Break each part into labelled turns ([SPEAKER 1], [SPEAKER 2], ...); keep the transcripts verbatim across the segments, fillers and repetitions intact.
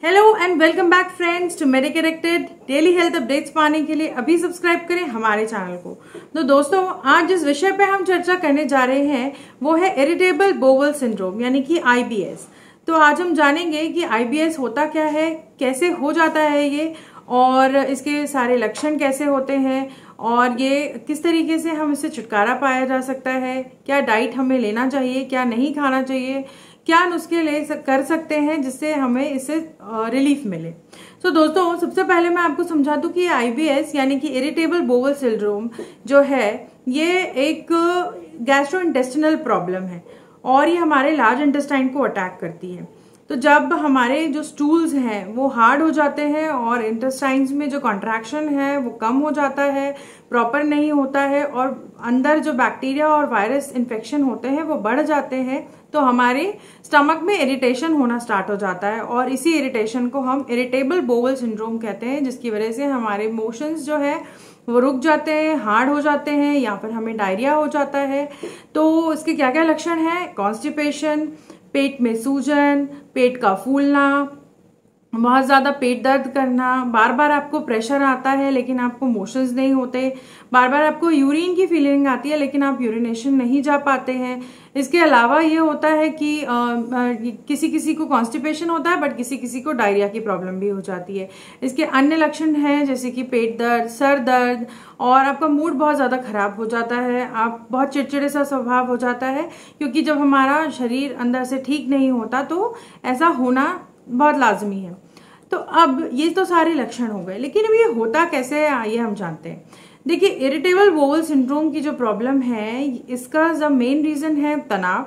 [SPEAKER 1] Hello and welcome back friends to मेरे connected. Daily health updates पाने के लिए अभी सब्सक्राइब करें हमारे चैनल को। तो दोस्तों, आज जिस विषय पे हम चर्चा करने जा रहे हैं वो है इरिटेबल बोवल सिंड्रोम यानी कि आई बी एस। तो आज हम जानेंगे कि आई बी एस होता क्या है, कैसे हो जाता है ये, और इसके सारे लक्षण कैसे होते हैं, और ये किस तरीके से हम इससे छुटकारा पाया जा सकता है, क्या डाइट हमें लेना चाहिए, क्या नहीं खाना चाहिए, क्या नुस्खे ले कर सकते हैं जिससे हमें इससे रिलीफ मिले। तो so, दोस्तों, सबसे पहले मैं आपको समझा दूं कि आई बी एस यानी कि इरिटेबल बोवल सिंड्रोम जो है ये एक गैस्ट्रोइंटेस्टिनल प्रॉब्लम है और ये हमारे लार्ज इंटेस्टाइन को अटैक करती है। तो जब हमारे जो स्टूल्स हैं वो हार्ड हो जाते हैं और इंटेस्टाइन्स में जो कॉन्ट्रैक्शन है वो कम हो जाता है, प्रॉपर नहीं होता है, और अंदर जो बैक्टीरिया और वायरस इन्फेक्शन होते हैं वो बढ़ जाते हैं, तो हमारे स्टमक में इरिटेशन होना स्टार्ट हो जाता है और इसी इरिटेशन को हम इरिटेबल बोवल सिंड्रोम कहते हैं, जिसकी वजह से हमारे मोशंस जो है वो रुक जाते हैं, हार्ड हो जाते हैं, या फिर हमें डायरिया हो जाता है। तो इसके क्या क्या लक्षण हैं? कॉन्स्टिपेशन, पेट में सूजन, पेट का फूलना, बहुत ज़्यादा पेट दर्द करना, बार बार आपको प्रेशर आता है लेकिन आपको मोशंस नहीं होते, बार बार आपको यूरिन की फीलिंग आती है लेकिन आप यूरिनेशन नहीं जा पाते हैं। इसके अलावा ये होता है कि आ, आ, किसी किसी को कॉन्स्टिपेशन होता है बट किसी किसी को डायरिया की प्रॉब्लम भी हो जाती है। इसके अन्य लक्षण हैं जैसे कि पेट दर्द, सर दर्द, और आपका मूड बहुत ज़्यादा खराब हो जाता है, आप बहुत चिड़चिड़े सा स्वभाव हो जाता है, क्योंकि जब हमारा शरीर अंदर से ठीक नहीं होता तो ऐसा होना बहुत लाजमी है। तो अब ये तो सारे लक्षण हो गए, लेकिन अब ये होता कैसे है आइए हम जानते हैं। देखिए, इरिटेबल बोवल सिंड्रोम की जो प्रॉब्लम है इसका जो मेन रीजन है तनाव,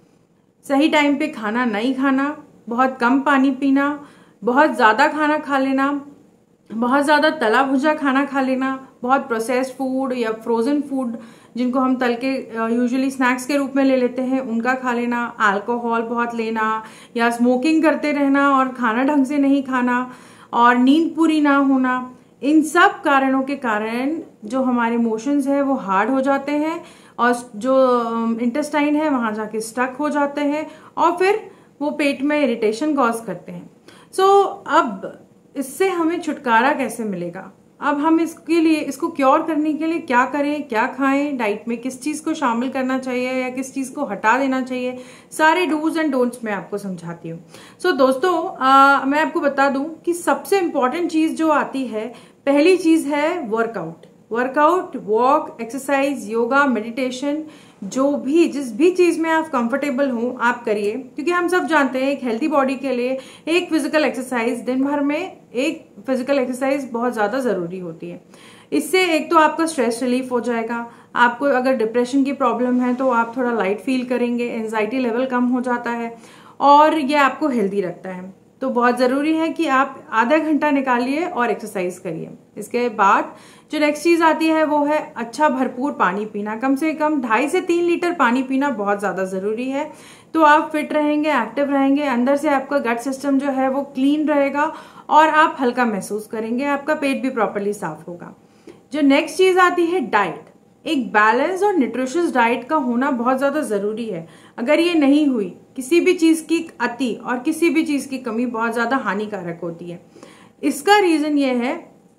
[SPEAKER 1] सही टाइम पे खाना नहीं खाना, बहुत कम पानी पीना, बहुत ज़्यादा खाना खा लेना, बहुत ज़्यादा तला भुजा खाना खा लेना, बहुत प्रोसेस्ड फूड या फ्रोजन फूड जिनको हम तल के यूजुअली स्नैक्स के रूप में ले लेते हैं उनका खा लेना, अल्कोहल बहुत लेना, या स्मोकिंग करते रहना और खाना ढंग से नहीं खाना, और नींद पूरी ना होना। इन सब कारणों के कारण जो हमारे मोशंस है वो हार्ड हो जाते हैं और जो इंटेस्टाइन है वहां जाके स्टक हो जाते हैं और फिर वो पेट में इरिटेशन कॉज करते हैं। सो so, अब इससे हमें छुटकारा कैसे मिलेगा? अब हम इसके लिए, इसको क्योर करने के लिए क्या करें, क्या खाएं, डाइट में किस चीज को शामिल करना चाहिए या किस चीज को हटा देना चाहिए, सारे डूज एंड डोंट्स मैं आपको समझाती हूँ। सो so, दोस्तों, आ, मैं आपको बता दूं कि सबसे इंपॉर्टेंट चीज जो आती है, पहली चीज है workout. Workout, walk, exercise, yoga, meditation, जो भी जिस भी चीज में आप कंफर्टेबल हो आप करिए, क्योंकि हम सब जानते हैं एक हेल्थी बॉडी के लिए एक फिजिकल एक्सरसाइज, दिन भर में एक फिजिकल एक्सरसाइज बहुत ज्यादा जरूरी होती है। इससे एक तो आपका स्ट्रेस रिलीफ हो जाएगा, आपको अगर डिप्रेशन की प्रॉब्लम है तो आप थोड़ा लाइट फील करेंगे, एंजाइटी लेवल कम हो जाता है और ये आपको हेल्दी रखता है। तो बहुत जरूरी है कि आप आधा घंटा निकालिए और एक्सरसाइज करिए। इसके बाद जो नेक्स्ट चीज आती है वो है अच्छा भरपूर पानी पीना, कम से कम ढाई से तीन लीटर पानी पीना बहुत ज्यादा जरूरी है। तो आप फिट रहेंगे, एक्टिव रहेंगे, अंदर से आपका गट सिस्टम जो है वो क्लीन रहेगा और आप हल्का महसूस करेंगे, आपका पेट भी प्रॉपरली साफ होगा। जो नेक्स्ट चीज आती है डाइट, एक बैलेंस और न्यूट्रिशियस डाइट का होना बहुत ज्यादा जरूरी है। अगर ये नहीं हुई, किसी भी चीज की अति और किसी भी चीज की कमी बहुत ज्यादा हानिकारक होती है। इसका रीजन ये है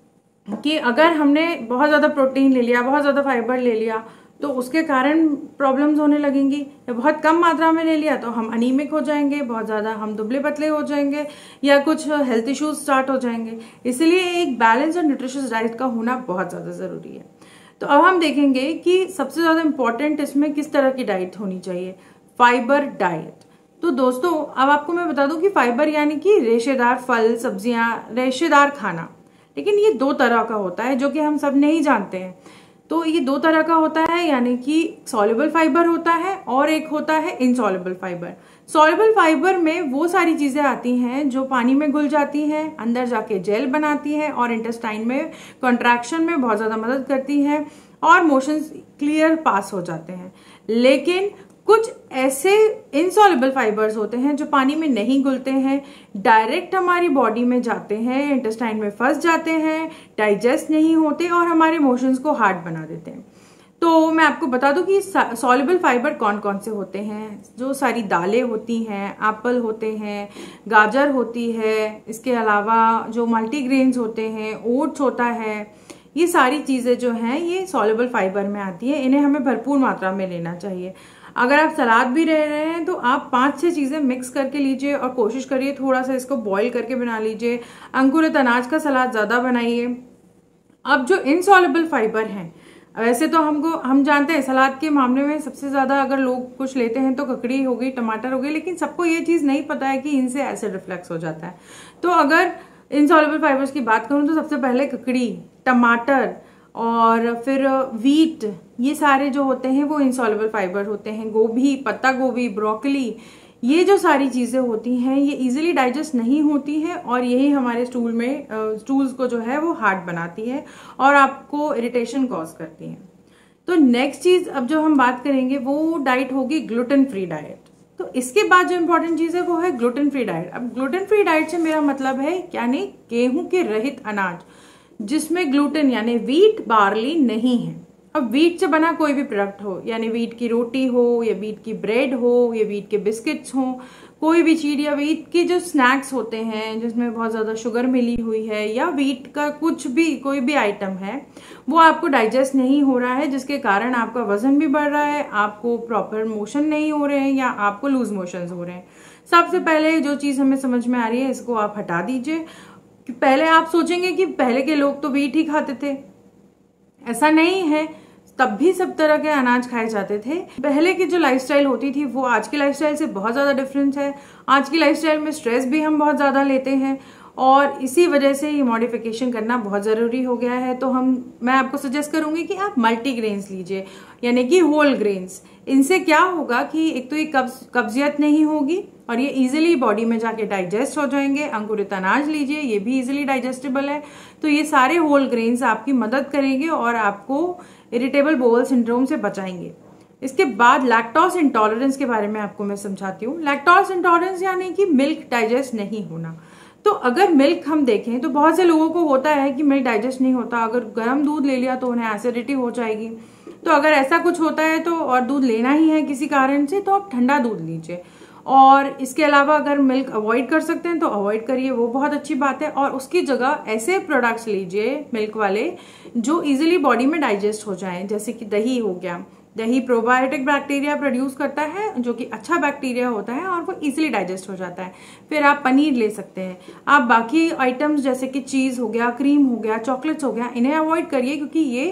[SPEAKER 1] कि अगर हमने बहुत ज्यादा प्रोटीन ले लिया, बहुत ज्यादा फाइबर ले लिया तो उसके कारण प्रॉब्लम्स होने लगेंगी, या बहुत कम मात्रा में ले लिया तो हम अनीमिक हो जाएंगे, बहुत ज्यादा हम दुबले पतले हो जाएंगे, या कुछ हेल्थ इश्यूज स्टार्ट हो जाएंगे। इसलिए एक बैलेंस और न्यूट्रिशियस डाइट का होना बहुत ज्यादा जरूरी है। तो अब हम देखेंगे कि सबसे ज्यादा इंपॉर्टेंट इसमें किस तरह की डाइट होनी चाहिए। Fibre diet. तो दोस्तों, अब आपको मैं बता दूं कि फाइबर यानी कि रेशेदार फल, सब्जियां, रेशेदार खाना, लेकिन ये दो तरह का होता है जो कि हम सब नहीं जानते हैं। तो ये दो तरह का होता है, यानी कि सॉल्युबल फाइबर होता है और एक होता है इनसॉल्युबल फाइबर। सॉल्युबल फाइबर में वो सारी चीजें आती हैं जो पानी में घुल जाती हैं, अंदर जाके जेल बनाती हैं और इंटेस्टाइन में कॉन्ट्रैक्शन में बहुत ज्यादा मदद करती हैं और मोशंस क्लियर पास हो जाते हैं। लेकिन कुछ ऐसे इनसॉल्युबल फाइबर्स होते हैं जो पानी में नहीं घुलते हैं, डायरेक्ट हमारी बॉडी में जाते हैं, इंटेस्टाइन में फंस जाते हैं, डाइजेस्ट नहीं होते और हमारे मोशंस को हार्ड बना देते हैं। तो मैं आपको बता दूं कि सॉल्युबल फाइबर कौन कौन से होते हैं। जो सारी दालें होती हैं, एप्पल होते हैं, गाजर होती है, इसके अलावा जो मल्टीग्रेन्स होते हैं, ओट्स होता है, ये सारी चीजें जो हैं ये सॉल्युबल फाइबर में आती है। इन्हें हमें भरपूर मात्रा में लेना चाहिए। अगर आप सलाद भी रह रहे हैं तो आप पांच छह चीजें मिक्स करके लीजिए और कोशिश करिए थोड़ा सा इसको बॉईल करके बना लीजिए। अंकुरित अनाज का सलाद ज्यादा बनाइए। अब जो इनसॉल्युबल फाइबर हैं, वैसे तो हमको हम जानते हैं सलाद के मामले में सबसे ज्यादा अगर लोग कुछ लेते हैं तो ककड़ी हो गई, टमाटर हो गई, लेकिन सबको ये चीज नहीं पता है कि इनसे एसिड रिफ्लक्स हो जाता है। तो अगर इनसॉल्युबल फाइबर्स की बात करूं तो सबसे पहले ककड़ी, टमाटर और फिर वीट, ये सारे जो होते हैं वो इनसॉल्युबल फाइबर होते हैं। गोभी, पत्ता गोभी, ब्रोकली, ये जो सारी चीजें होती हैं ये इजीली डाइजेस्ट नहीं होती हैं और यही हमारे स्टूल में स्टूल्स को जो है वो हार्ड बनाती है और आपको इरिटेशन कॉज करती है। तो नेक्स्ट चीज अब जो हम बात करेंगे वो डाइट होगी ग्लूटेन फ्री डाइट। तो इसके बाद जो इम्पोर्टेंट चीज है वो है ग्लूटेन फ्री डाइट। अब ग्लूटेन फ्री डाइट से मेरा मतलब है यानी गेहूं के रहित अनाज जिसमें ग्लूटेन यानी वीट, बार्ली नहीं है। अब वीट से बना कोई भी प्रोडक्ट हो, यानी वीट की रोटी हो या वीट की ब्रेड हो या वीट के बिस्किट्स हो, कोई भी चीज, या वीट के जो स्नैक्स होते हैं जिसमें बहुत ज्यादा शुगर मिली हुई है, या वीट का कुछ भी कोई भी आइटम है वो आपको डाइजेस्ट नहीं हो रहा है, जिसके कारण आपका वजन भी बढ़ रहा है, आपको प्रॉपर मोशन नहीं हो रहे हैं या आपको लूज मोशंस हो रहे हैं। सबसे पहले जो चीज हमें समझ में आ रही है इसको आप हटा दीजिए। पहले आप सोचेंगे कि पहले के लोग तो वीट ही खाते थे, ऐसा नहीं है, तब भी सब तरह के अनाज खाए जाते थे। पहले की जो लाइफस्टाइल होती थी वो आज की लाइफस्टाइल से बहुत ज्यादा डिफरेंस है। आज की लाइफस्टाइल में स्ट्रेस भी हम बहुत ज्यादा लेते हैं और इसी वजह से ये मॉडिफिकेशन करना बहुत जरूरी हो गया है। तो हम मैं आपको सजेस्ट करूंगी कि आप मल्टीग्रेन्स लीजिए, यानी कि होल ग्रेन्स। इनसे क्या होगा कि एक तो ये कब्ज कब्जियत नहीं होगी और ये इजीली बॉडी में जाके डाइजेस्ट हो जाएंगे। अंकुरित अनाज लीजिए, ये भी इजीली डाइजेस्टेबल है। तो ये सारे होल ग्रेन्स आपकी मदद करेंगे और आपको इरिटेबल बोवल सिंड्रोम से बचाएंगे। इसके बाद लैक्टोज इंटॉलरेंस के बारे में आपको मैं समझाती हूँ। लैक्टोज इंटॉलरेंस यानी कि मिल्क डाइजेस्ट नहीं होना। तो अगर मिल्क हम देखें तो बहुत से लोगों को होता है कि मिल्क डाइजेस्ट नहीं होता, अगर गर्म दूध ले लिया तो उन्हें एसिडिटी हो जाएगी। तो अगर ऐसा कुछ होता है तो और दूध लेना ही है किसी कारण से तो आप ठंडा दूध लीजिए। और इसके अलावा अगर मिल्क अवॉइड कर सकते हैं तो अवॉइड करिए, वो बहुत अच्छी बात है। और उसकी जगह ऐसे प्रोडक्ट्स लीजिए मिल्क वाले जो इजीली बॉडी में डाइजेस्ट हो जाएं, जैसे कि दही हो गया। दही प्रोबायोटिक बैक्टीरिया प्रोड्यूस करता है जो कि अच्छा बैक्टीरिया होता है और वो इजीली डाइजेस्ट हो जाता है। फिर आप पनीर ले सकते हैं। आप बाकी आइटम्स जैसे कि चीज हो गया, क्रीम हो गया, चॉकलेट्स हो गया, इन्हें अवॉइड करिए क्योंकि ये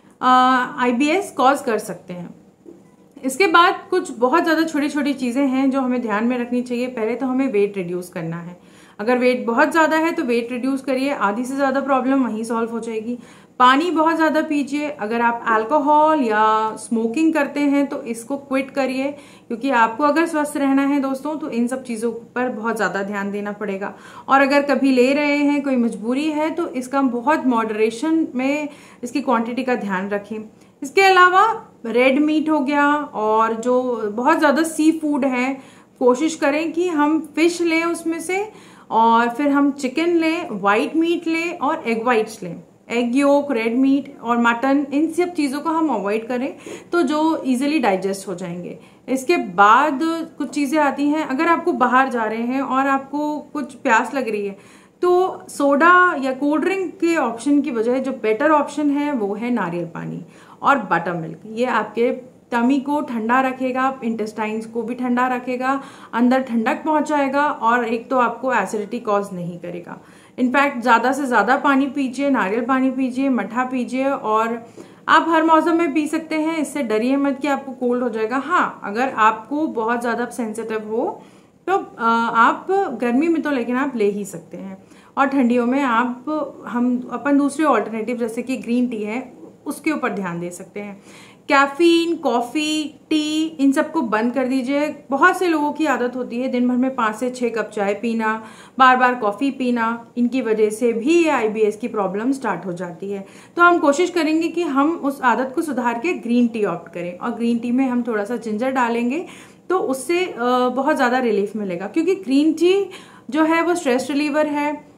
[SPEAKER 1] आईबीएस कॉज कर सकते हैं। इसके बाद कुछ बहुत ज्यादा छोटी छोटी चीजें हैं जो हमें ध्यान में रखनी चाहिए। पहले तो हमें वेट रिड्यूस करना है। अगर वेट बहुत ज्यादा है तो वेट रिड्यूस करिए, आधी से ज्यादा प्रॉब्लम वहीं सॉल्व हो जाएगी। पानी बहुत ज्यादा पीजिए। अगर आप अल्कोहल या स्मोकिंग करते हैं तो इसको क्विट करिए, क्योंकि आपको अगर स्वस्थ रहना है दोस्तों तो इन सब चीजों पर बहुत ज्यादा ध्यान देना पड़ेगा। और अगर कभी ले रहे हैं, कोई मजबूरी है, तो इसका बहुत मॉडरेशन में इसकी क्वांटिटी का ध्यान रखें। इसके अलावा रेड मीट हो गया और जो बहुत ज्यादा सी फूड है, कोशिश करें कि हम फिश लें उसमें से, और फिर हम चिकन लें, व्हाइट मीट लें और एग व्हाइट्स लें। एग योक, रेड मीट और मटन, इन सब चीजों को हम अवॉइड करें तो जो इजीली डाइजेस्ट हो जाएंगे। इसके बाद कुछ चीजें आती हैं, अगर आपको बाहर जा रहे हैं और आपको कुछ प्यास लग रही है तो सोडा या कोल्ड ड्रिंक के ऑप्शन की बजाय जो बेटर ऑप्शन है वो है नारियल पानी और बटर मिल्क। ये आपके टमी को ठंडा रखेगा, इंटेस्टाइन्स को भी ठंडा रखेगा, अंदर ठंडक पहुंचाएगा और एक तो आपको एसिडिटी कॉज नहीं करेगा। इनफैक्ट ज्यादा से ज्यादा पानी पीजिए, नारियल पानी पीजिए, मठा पीजिए, और आप हर मौसम में पी सकते हैं। इससे डरिए मत कि आपको कोल्ड हो जाएगा। हाँ, अगर आपको बहुत ज्यादा सेंसिटिव हो तो आप गर्मी में तो लेकिन आप ले ही सकते हैं, और ठंडियों में आप हम अपन दूसरे ऑल्टरनेटिव जैसे कि ग्रीन टी है उसके ऊपर ध्यान दे सकते हैं। कैफीन, कॉफी, टी, इन सबको बंद कर दीजिए। बहुत से लोगों की आदत होती है दिन भर में पांच से छह कप चाय पीना, बार बार कॉफी पीना, इनकी वजह से भी ये आईबीएस की प्रॉब्लम स्टार्ट हो जाती है। तो हम कोशिश करेंगे कि हम उस आदत को सुधार के ग्रीन टी ऑप्ट करें, और ग्रीन टी में हम थोड़ा सा जिंजर डालेंगे तो उससे बहुत ज्यादा रिलीफ मिलेगा, क्योंकि ग्रीन टी जो है वो स्ट्रेस रिलीवर है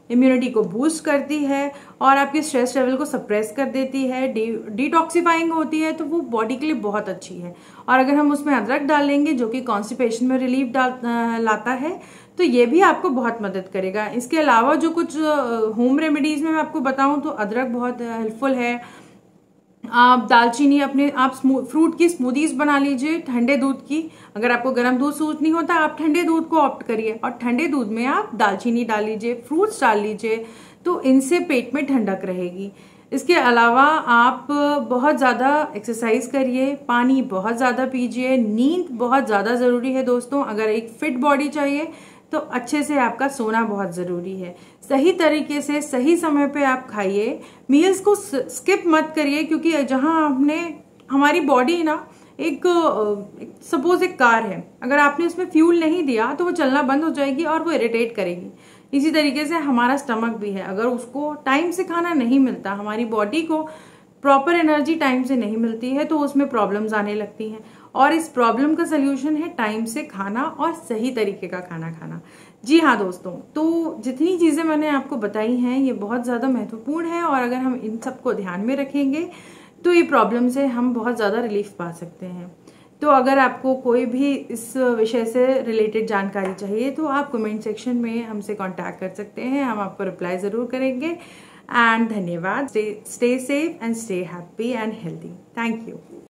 [SPEAKER 1] इम्यूनिटी को बूस्ट करती है और आपके स्ट्रेस लेवल को सप्रेस कर देती है, डिटॉक्सिफाइंग होती है, तो वो बॉडी के लिए बहुत अच्छी है। और अगर हम उसमें अदरक डाल लेंगे जो कि कॉन्स्टिपेशन में रिलीफ डाल लाता है, तो ये भी आपको बहुत मदद करेगा। इसके अलावा जो कुछ होम रेमेडीज में मैं आपको बताऊं तो अदरक बहुत हेल्पफुल है। आप दालचीनी अपने आप फ्रूट की स्मूदीज बना लीजिए ठंडे दूध की। अगर आपको गर्म दूध सूट नहीं होता, आप ठंडे दूध को ऑप्ट करिए और ठंडे दूध में आप दालचीनी डाल लीजिए, फ्रूट्स डाल लीजिए, तो इनसे पेट में ठंडक रहेगी। इसके अलावा आप बहुत ज़्यादा एक्सरसाइज करिए, पानी बहुत ज़्यादा पीजिए, नींद बहुत ज़्यादा ज़रूरी है दोस्तों। अगर एक फिट बॉडी चाहिए तो अच्छे से आपका सोना बहुत ज़रूरी है। सही तरीके से सही समय पे आप खाइए, मील्स को स्किप मत करिए, क्योंकि जहां आपने हमारी बॉडी ना एक सपोज एक कार है, अगर आपने उसमें फ्यूल नहीं दिया तो वो चलना बंद हो जाएगी और वो इरिटेट करेगी। इसी तरीके से हमारा स्टमक भी है, अगर उसको टाइम से खाना नहीं मिलता, हमारी बॉडी को प्रॉपर एनर्जी टाइम से नहीं मिलती है, तो उसमें प्रॉब्लम्स आने लगती हैं। और इस प्रॉब्लम का सलूशन है टाइम से खाना और सही तरीके का खाना खाना। जी हाँ दोस्तों, तो जितनी चीजें मैंने आपको बताई हैं ये बहुत ज्यादा महत्वपूर्ण है और अगर हम इन सबको ध्यान में रखेंगे तो ये प्रॉब्लम से हम बहुत ज्यादा रिलीफ पा सकते हैं। तो अगर आपको कोई भी इस विषय से रिलेटेड जानकारी चाहिए तो आप कमेंट सेक्शन में हमसे कांटेक्ट कर सकते हैं, हम आपको रिप्लाई जरूर करेंगे। एंड धन्यवाद। Stay safe and stay happy and healthy. Thank you.